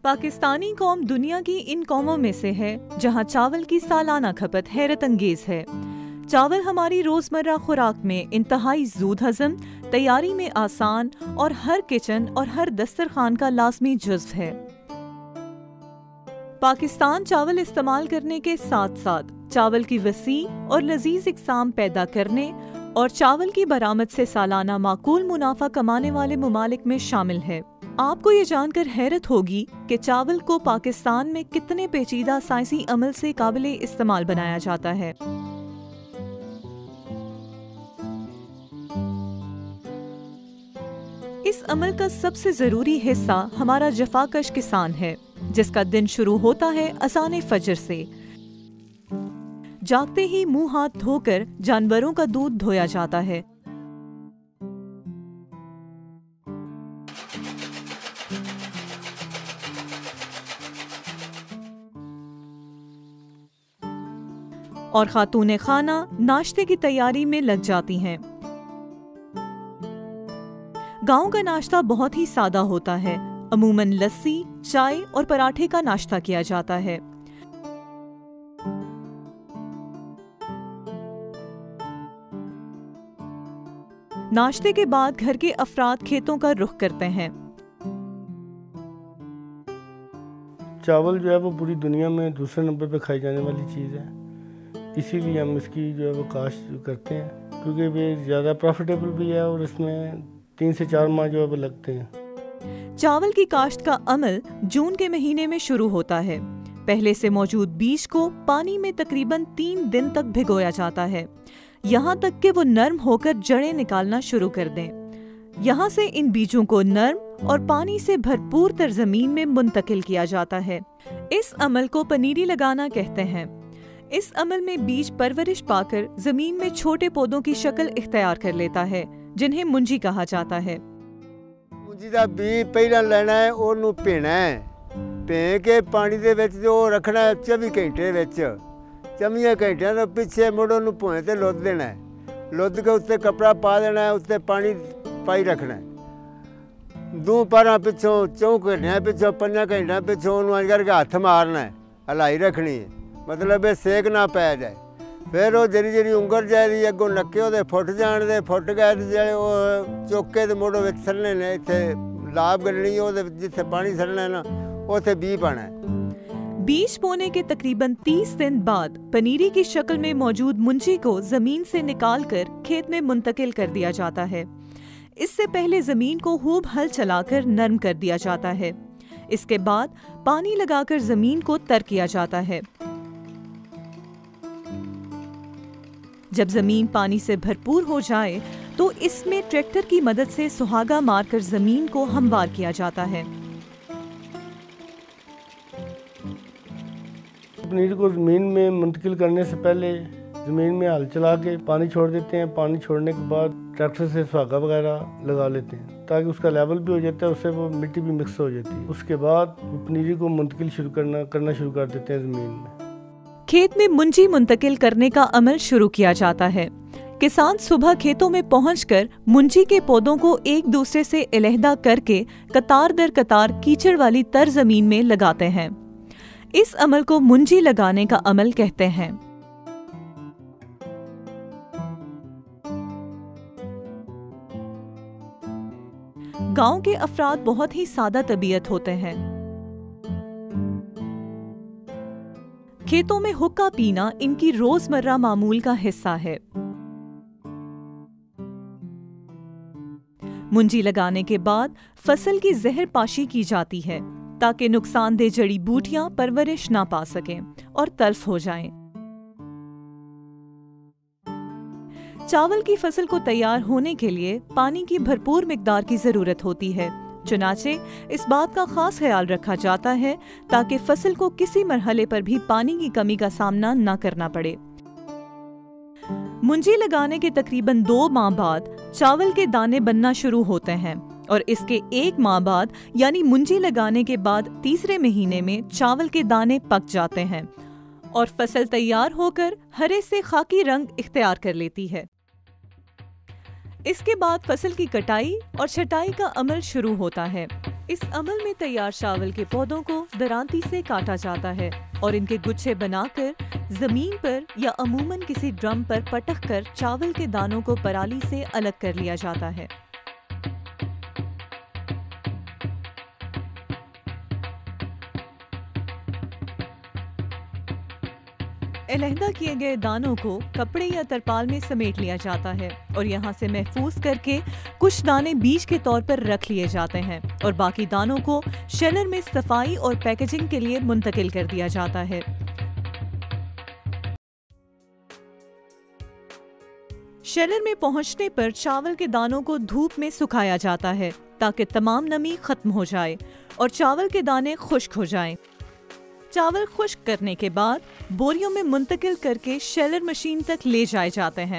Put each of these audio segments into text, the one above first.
पाकिस्तानी कौम दुनिया की इन कौमों में से है जहां चावल की सालाना खपत हैरत अंगेज है। चावल हमारी रोजमर्रा खुराक में इंतहाई ज़ूद हज़म, तैयारी में आसान और हर किचन और हर दस्तरखान का लाजमी जुज़्व है। पाकिस्तान चावल इस्तेमाल करने के साथ साथ चावल की वसी और लजीज इकसाम पैदा करने और चावल की बरामद से सालाना माकूल मुनाफा कमाने वाले मुमालिक में शामिल है। आपको ये जानकर हैरत होगी कि चावल को पाकिस्तान में कितने पेचीदा साइंसी अमल से काबिले इस्तेमाल बनाया जाता है। इस अमल का सबसे जरूरी हिस्सा हमारा जफाकश किसान है, जिसका दिन शुरू होता है अज़ान फजर से। जागते ही मुंह हाथ धोकर जानवरों का दूध धोया जाता है। और खातूने खाना नाश्ते की तैयारी में लग जाती हैं। गांव का नाश्ता बहुत ही सादा होता है। अमूमन लस्सी, चाय और पराठे का नाश्ता किया जाता है। नाश्ते के बाद घर के अफराद खेतों का रुख करते हैं। चावल जो है वो पूरी दुनिया में दूसरे नंबर पे खाई जाने वाली चीज़ है, इसीलिए हम इसकी जो है वो काश्त करते हैं, क्योंकि वे ज़्यादा प्रॉफिटेबल भी है और इसमें 3 से 4 माह जो है वो लगते हैं। चावल की काश्त का अमल जून के महीने में शुरू होता है। पहले से मौजूद बीज को पानी में तकरीबन 3 दिन तक भिगोया जाता है, यहाँ तक कि वो नर्म होकर जड़ें निकालना शुरू कर दें। यहाँ से इन बीजों को नर्म और पानी से भरपूर तर जमीन में मुंतकिल किया जाता है। इस अमल को पनीरी लगाना कहते हैं। इस अमल में बीज परवरिश पाकर जमीन में छोटे पौधों की शक्ल इख्तियार कर लेता है, जिन्हें मुंजी कहा जाता है। मुंजी दा बीज पहला लेना है, ओनू भेना है, भे के पानी दे विच जो रखना है 24 घंटे विच। 24 घंटिਆਂ ਤੋਂ ਪਿੱਛੇ ਮੁੜੋ ਨੂੰ ਭੋਏ ਤੇ ਲੁੱਧ ਦੇਣਾ ਹੈ। ਲੁੱਧ ਕੇ ਉੱਤੇ ਕਪੜਾ ਪਾ ਦੇਣਾ ਹੈ, ਉੱਤੇ ਪਾਣੀ ਪਾਈ ਰੱਖਣਾ ਹੈ। 2 ਪਾਰਾਂ ਪਿੱਛੋਂ 4 ਘੰਟਿਆਂ ਪਿੱਛੋਂ 5 ਘੰਟਿਆਂ ਪਿੱਛੋਂ ਉਹਨੂੰ ਅੰਜ ਕਰਕੇ ਹੱਥ ਮਾਰਨਾ ਹੈ, ਹਲਾਈ ਰੱਖਣੀ ਹੈ, मतलब ये सेक ना पै जाए। फिर वो जरी जरी उंगर जाए अगों नक्के वो फुट जान दे, फुट गए तो जो चौके तो मुड़ो सड़ने ने, इतने लाभ गलनी जिथे पानी सड़ना है ना उसे बी पाना है। बीज बोने के तकरीबन 30 दिन बाद पनीरी की शक्ल में मौजूद मुंजी को जमीन से निकालकर खेत में मुंतकिल कर दिया जाता है। इससे पहले जमीन को खूब हल चलाकर नरम कर दिया जाता है। इसके बाद पानी लगाकर जमीन को तर किया जाता है। जब जमीन पानी से भरपूर हो जाए तो इसमें ट्रैक्टर की मदद से सुहागा मारकर जमीन को हमवार किया जाता है। पनीर को ज़मीन में मुंतकिल करने से पहले ज़मीन में हल चला के पानी छोड़ देते हैं। पानी छोड़ने के बाद ट्रैक्टर से सुहागा वगैरह लगा लेते हैं, ताकि उसका लेवल भी हो जाता है, उससे वो मिट्टी भी मिक्स हो जाती है। उसके बाद पनीरी को मुंतकिल करना शुरू कर देते हैं ज़मीन में। खेत में मुंजी मुंतकिल करने का अमल शुरू किया जाता है। किसान सुबह खेतों में पहुंचकर मुंजी के पौधों को एक दूसरे से अलहदा करके कतार दर कतार कीचड़ वाली तर जमीन में लगाते हैं। इस अमल को मुंजी लगाने का अमल कहते हैं। गांव के अफराद बहुत ही सादा तबीयत होते हैं। खेतों में हुक्का पीना इनकी रोजमर्रा मामूल का हिस्सा है। मुंजी लगाने के बाद फसल की जहर पाशी की जाती है, ताकि नुकसानदेह जड़ी बूटियां परवरिश ना पा सकें और तल्फ हो जाएं। चावल की फसल को तैयार होने के लिए पानी की भरपूर मिकदार की जरूरत होती है। चुनाचे इस बात का खास ख्याल रखा जाता है ताकि फसल को किसी मरहले पर भी पानी की कमी का सामना न करना पड़े। मुंजी लगाने के तकरीबन 2 माह बाद चावल के दाने बनना शुरू होते हैं और इसके 1 माह बाद यानी मुंजी लगाने के बाद तीसरे महीने में चावल के दाने पक जाते हैं और फसल तैयार होकर हरे से खाकी रंग इख्तियार कर लेती है। इसके बाद फसल की कटाई और छटाई का अमल शुरू होता है। इस अमल में तैयार चावल के पौधों को दरांती से काटा जाता है और इनके गुच्छे बनाकर जमीन पर या अमूमन किसी ड्रम पर पटक कर चावल के दानों को पराली से अलग कर लिया जाता है। अलहदा किए गए दानों को कपड़े या तरपाल में समेट लिया जाता है और यहाँ से महफूज करके कुछ दाने बीज के तौर पर रख लिए जाते हैं और बाकी दानों को शेलर में सफाई और पैकेजिंग के लिए मुंतकिल कर दिया जाता है। शेलर में पहुंचने पर चावल के दानों को धूप में सुखाया जाता है ताकि तमाम नमी खत्म हो जाए और चावल के दाने खुश्क हो जाएं। चावल खुश्क करने के बाद बोरियों में मुंतकिल करके शेलर मशीन तक ले जाए जाते हैं।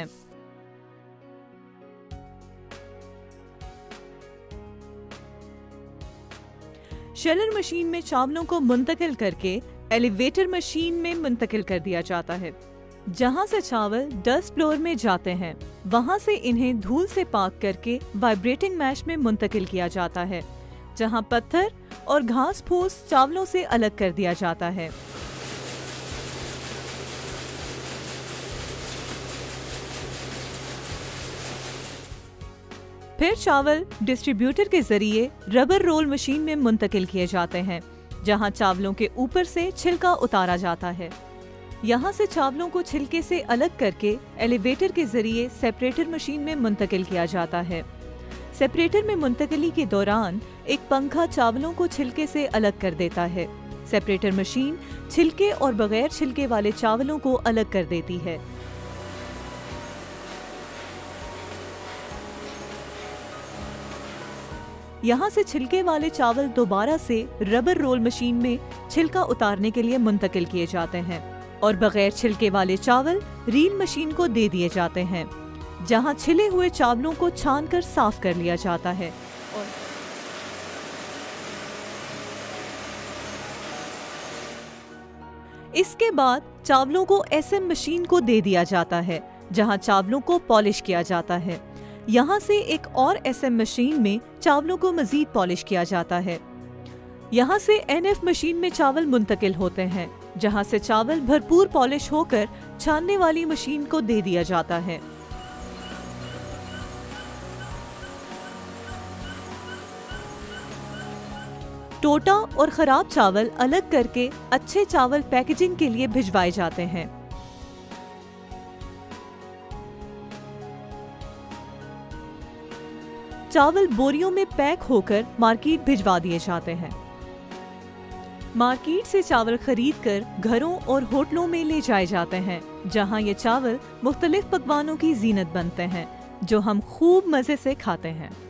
शेलर मशीन में चावलों को मुंतकिल करके एलिवेटर मशीन में मुंतकिल कर दिया जाता है, जहां से चावल डस्ट फ्लोर में जाते हैं। वहां से इन्हें धूल से पाक करके वाइब्रेटिंग मैश में मुंतकिल किया जाता है, जहां पत्थर और घास फूस चावलों से अलग कर दिया जाता है। फिर चावल डिस्ट्रीब्यूटर के जरिए रबर रोल मशीन में मुंतकिल किए जाते हैं, जहां चावलों के ऊपर से छिलका उतारा जाता है। यहां से चावलों को छिलके से अलग करके एलिवेटर के जरिए सेपरेटर मशीन में मुंतकिल किया जाता है। सेपरेटर में मुंतकिली के दौरान एक पंखा चावलों को छिलके से अलग कर देता है। सेपरेटर मशीन छिलके और बगैर छिलके वाले चावलों को अलग कर देती है। यहाँ से छिलके वाले चावल दोबारा से रबर रोल मशीन में छिलका उतारने के लिए मुंतकिल किए जाते हैं और बगैर छिलके वाले चावल रील मशीन को दे दिए जाते हैं, जहां छिले हुए चावलों को छानकर साफ कर लिया जाता है और इसके बाद चावलों को एसएम मशीन को दे दिया जाता है, जहां चावलों को पॉलिश किया जाता है। यहां से एक और एसएम मशीन में चावलों को मजीद पॉलिश किया जाता है। यहां से एनएफ मशीन में चावल मुंतकिल होते हैं, जहां से चावल भरपूर पॉलिश होकर छानने वाली मशीन को दे दिया जाता है। टोटा और खराब चावल अलग करके अच्छे चावल पैकेजिंग के लिए भिजवाए जाते हैं। चावल बोरियों में पैक होकर मार्केट भिजवा दिए जाते हैं। मार्केट से चावल खरीदकर घरों और होटलों में ले जाए जाते हैं, जहां ये चावल मुख्तलिफ पकवानों की जीनत बनते हैं, जो हम खूब मजे से खाते हैं।